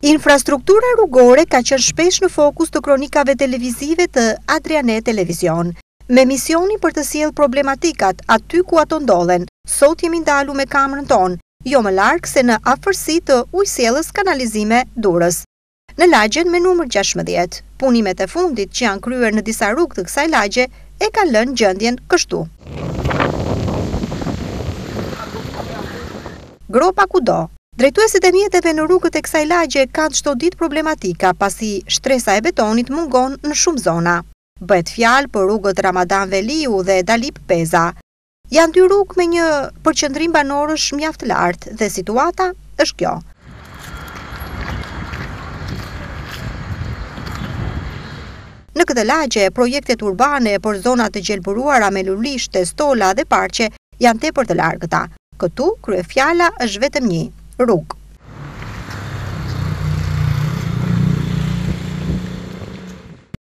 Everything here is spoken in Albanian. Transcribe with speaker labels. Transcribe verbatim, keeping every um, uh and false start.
Speaker 1: Infrastruktura rrugore ka qenë shpesh në fokus të kronikave televizive të Adrianet Televizion. Me misionin për të sjellë problematikat aty ku ato ndodhen, sot jemi ndalu me kamerën tonë, jo më larg se në afërsi të ujësjellës kanalizime Durrës. Në lagjen me numër gjashtëdhjetë, punimet e fundit që janë kryer në disa rrugë të kësaj lagje e kanë lënë gjendjen kështu. Gropa kudo. Drejtuesit e mjeteve në rrugët e kësaj lagje kanë çdo ditë problematika pasi shtresa e betonit mungon në shumë zona. Bëhet fjalë për rrugët Ramadan Veliu dhe Dalip Peza. Janë dy rrugë me një përqendrim banorësh mjaft të lartë dhe situata është kjo. Në këtë lagje, projektet urbane për zonat të gjelbëruara me lulish, testola dhe parqe janë tepër të largëta. Këtu kryefjala është vetëm një, rrugë.